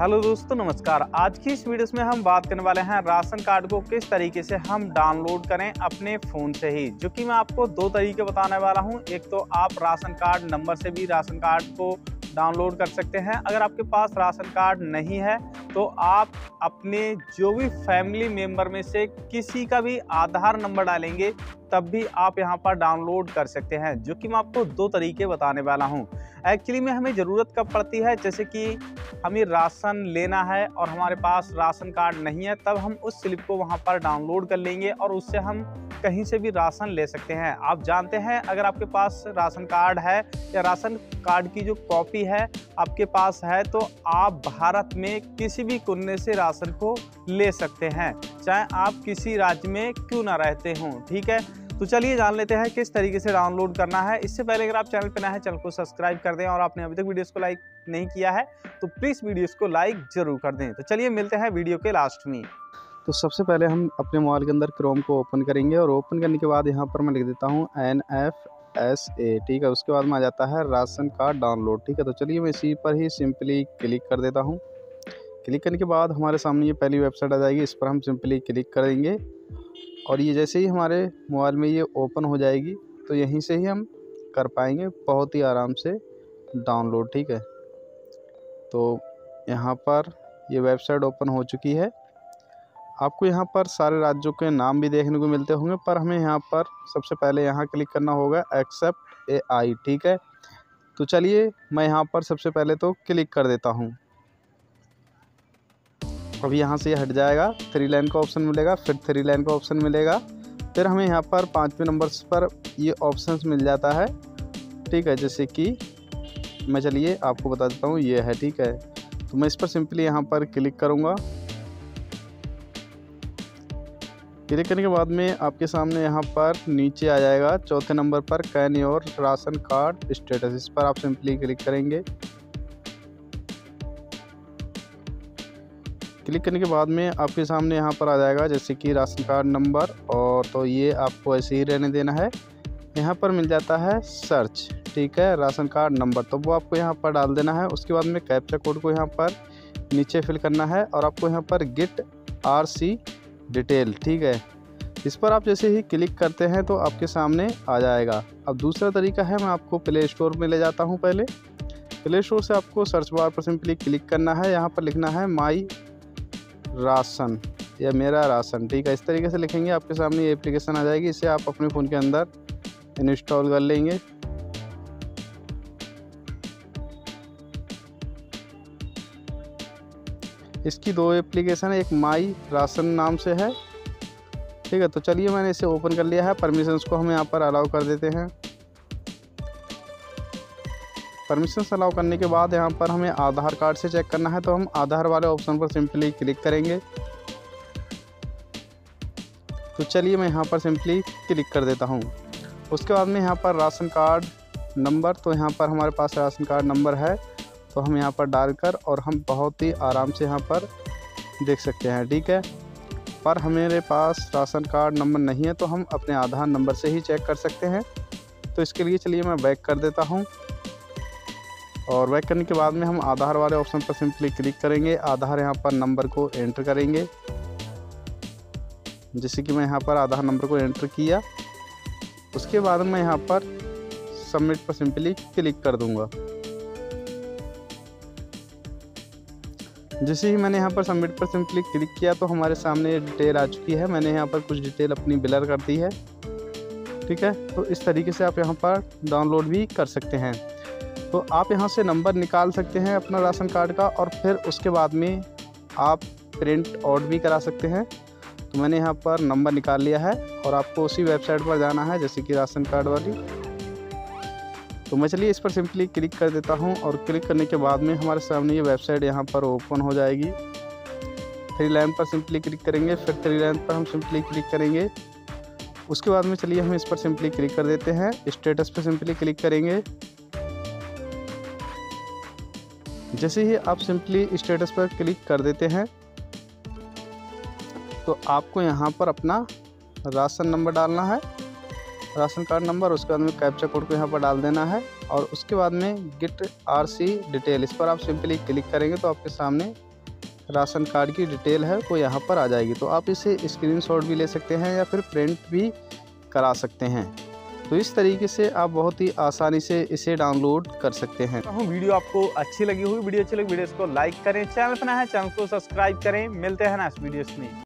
Hello दोस्तों, नमस्कार। आज की इस वीडियो में हम बात करने वाले हैं राशन कार्ड को किस तरीके से हम डाउनलोड करें अपने फ़ोन से ही, जो कि मैं आपको दो तरीके बताने वाला हूं। एक तो आप राशन कार्ड नंबर से भी राशन कार्ड को डाउनलोड कर सकते हैं। अगर आपके पास राशन कार्ड नहीं है तो आप अपने जो भी फैमिली मेंबर में से किसी का भी आधार नंबर डालेंगे तब भी आप यहां पर डाउनलोड कर सकते हैं, जो कि मैं आपको दो तरीके बताने वाला हूं। एक्चुअली में हमें ज़रूरत कब पड़ती है, जैसे कि हमें राशन लेना है और हमारे पास राशन कार्ड नहीं है, तब हम उस स्लिप को वहां पर डाउनलोड कर लेंगे और उससे हम कहीं से भी राशन ले सकते हैं। आप जानते हैं, अगर आपके पास राशन कार्ड है या राशन कार्ड की जो कॉपी है आपके पास है तो आप भारत में किसी भी कोने से राशन को ले सकते हैं, चाहे आप किसी राज्य में क्यों ना रहते हों। ठीक है, तो चलिए जान लेते हैं किस तरीके से डाउनलोड करना है। इससे पहले अगर आप चैनल पर नए हैं, चैनल को सब्सक्राइब कर दें और आपने अभी तक वीडियोस को लाइक नहीं किया है तो प्लीज़ वीडियोस को लाइक जरूर कर दें। तो चलिए मिलते हैं वीडियो के लास्ट में। तो सबसे पहले हम अपने मोबाइल के अंदर क्रोम को ओपन करेंगे और ओपन करने के बाद यहाँ पर मैं लिख देता हूँ NFSA। ठीक है, उसके बाद में आ जाता है राशन कार्ड डाउनलोड। ठीक है, तो चलिए मैं इसी पर ही सिंपली क्लिक कर देता हूँ। क्लिक करने के बाद हमारे सामने ये पहली वेबसाइट आ जाएगी, इस पर हम सिंपली क्लिक करेंगे और ये जैसे ही हमारे मोबाइल में ये ओपन हो जाएगी तो यहीं से ही हम कर पाएंगे बहुत ही आराम से डाउनलोड। ठीक है, तो यहाँ पर ये वेबसाइट ओपन हो चुकी है। आपको यहाँ पर सारे राज्यों के नाम भी देखने को मिलते होंगे, पर हमें यहाँ पर सबसे पहले यहाँ क्लिक करना होगा एक्सेप्ट AI। ठीक है, तो चलिए मैं यहाँ पर सबसे पहले तो क्लिक कर देता हूँ। अब यहाँ से ये हट जाएगा, 3 लाइन का ऑप्शन मिलेगा, फिर 3 लाइन का ऑप्शन मिलेगा, फिर हमें यहाँ पर 5वें नंबर पर ये ऑप्शंस मिल जाता है। ठीक है, जैसे कि मैं चलिए आपको बता देता हूँ, ये है। ठीक है, तो मैं इस पर सिंपली यहाँ पर क्लिक करूँगा। क्लिक करने के बाद में आपके सामने यहाँ पर नीचे आ जाएगा 4थे नंबर पर can your ration card status. इस पर आप सिंपली क्लिक करेंगे। क्लिक करने के बाद में आपके सामने यहाँ पर आ जाएगा जैसे कि राशन कार्ड नंबर, और तो ये आपको ऐसे ही रहने देना है। यहाँ पर मिल जाता है सर्च। ठीक है, राशन कार्ड नंबर, तो वो आपको यहाँ पर डाल देना है। उसके बाद में कैप्चा कोड को यहाँ पर नीचे फिल करना है और आपको यहाँ पर गेट RC डिटेल। ठीक है, इस पर आप जैसे ही क्लिक करते हैं तो आपके सामने आ जाएगा। अब दूसरा तरीका है, मैं आपको प्ले स्टोर में ले जाता हूँ। पहले प्ले स्टोर से आपको सर्च बार पर सिंपली क्लिक करना है, यहाँ पर लिखना है माई राशन या मेरा राशन। ठीक है, इस तरीके से लिखेंगे, आपके सामने ये एप्लीकेशन आ जाएगी। इसे आप अपने फ़ोन के अंदर इंस्टॉल कर लेंगे। इसकी 2 एप्लीकेशन है, एक माई राशन नाम से है। ठीक है, तो चलिए मैंने इसे ओपन कर लिया है। परमिशंस को हम यहाँ पर अलाउ कर देते हैं। परमिशंस अलाउ करने के बाद यहाँ पर हमें आधार कार्ड से चेक करना है, तो हम आधार वाले ऑप्शन पर सिंपली क्लिक करेंगे। तो चलिए मैं यहाँ पर सिंपली क्लिक कर देता हूँ। उसके बाद में यहाँ पर राशन कार्ड नंबर, तो यहाँ पर हमारे पास राशन कार्ड नंबर है, तो हम यहाँ पर डालकर और हम बहुत ही आराम से यहाँ पर देख सकते हैं। ठीक है, पर हमारे पास राशन कार्ड नंबर नहीं है तो हम अपने आधार नंबर से ही चेक कर सकते हैं। तो इसके लिए चलिए मैं बैक कर देता हूँ और बैक करने के बाद में हम आधार वाले ऑप्शन पर सिंपली क्लिक करेंगे। आधार यहाँ पर नंबर को एंटर करेंगे, जैसे कि मैं यहाँ पर आधार नंबर को एंटर किया। उसके बाद मैं यहाँ पर सबमिट पर सिंपली क्लिक कर दूँगा। जैसे ही मैंने यहाँ पर सबमिट पर सिंपली क्लिक किया तो हमारे सामने डिटेल आ चुकी है। मैंने यहाँ पर कुछ डिटेल अपनी ब्लर कर दी है। ठीक है, तो इस तरीके से आप यहाँ पर डाउनलोड भी कर सकते हैं। तो आप यहाँ से नंबर निकाल सकते हैं अपना राशन कार्ड का और फिर उसके बाद में आप प्रिंट आउट भी करा सकते हैं। तो मैंने यहाँ पर नंबर निकाल लिया है और आपको उसी वेबसाइट पर जाना है जैसे कि राशन कार्ड वाली। तो मैं चलिए इस पर सिंपली क्लिक कर देता हूं और क्लिक करने के बाद में हमारे सामने ये वेबसाइट यहां पर ओपन हो जाएगी। 3 लाइन पर सिंपली क्लिक करेंगे, फिर 3 लाइन पर हम सिंपली क्लिक करेंगे। उसके बाद में चलिए हम इस पर सिंपली क्लिक कर देते हैं। स्टेटस पर सिंपली क्लिक करेंगे। जैसे ही आप सिंपली स्टेटस पर क्लिक कर देते हैं तो आपको यहाँ पर अपना राशन नंबर डालना है, राशन कार्ड नंबर। उसके बाद में कैप्चा कोड को यहाँ पर डाल देना है और उसके बाद में गेट RC डिटेल, इस पर आप सिंपली क्लिक करेंगे तो आपके सामने राशन कार्ड की डिटेल है वो यहाँ पर आ जाएगी। तो आप इसे स्क्रीनशॉट भी ले सकते हैं या फिर प्रिंट भी करा सकते हैं। तो इस तरीके से आप बहुत ही आसानी से इसे डाउनलोड कर सकते हैं। वीडियो आपको अच्छी लगी होगी, वीडियो अच्छी लगी वीडियो को लाइक करें, चैनल पर नया है चैनल को सब्सक्राइब करें। मिलते हैं नेक्स्ट वीडियोस में।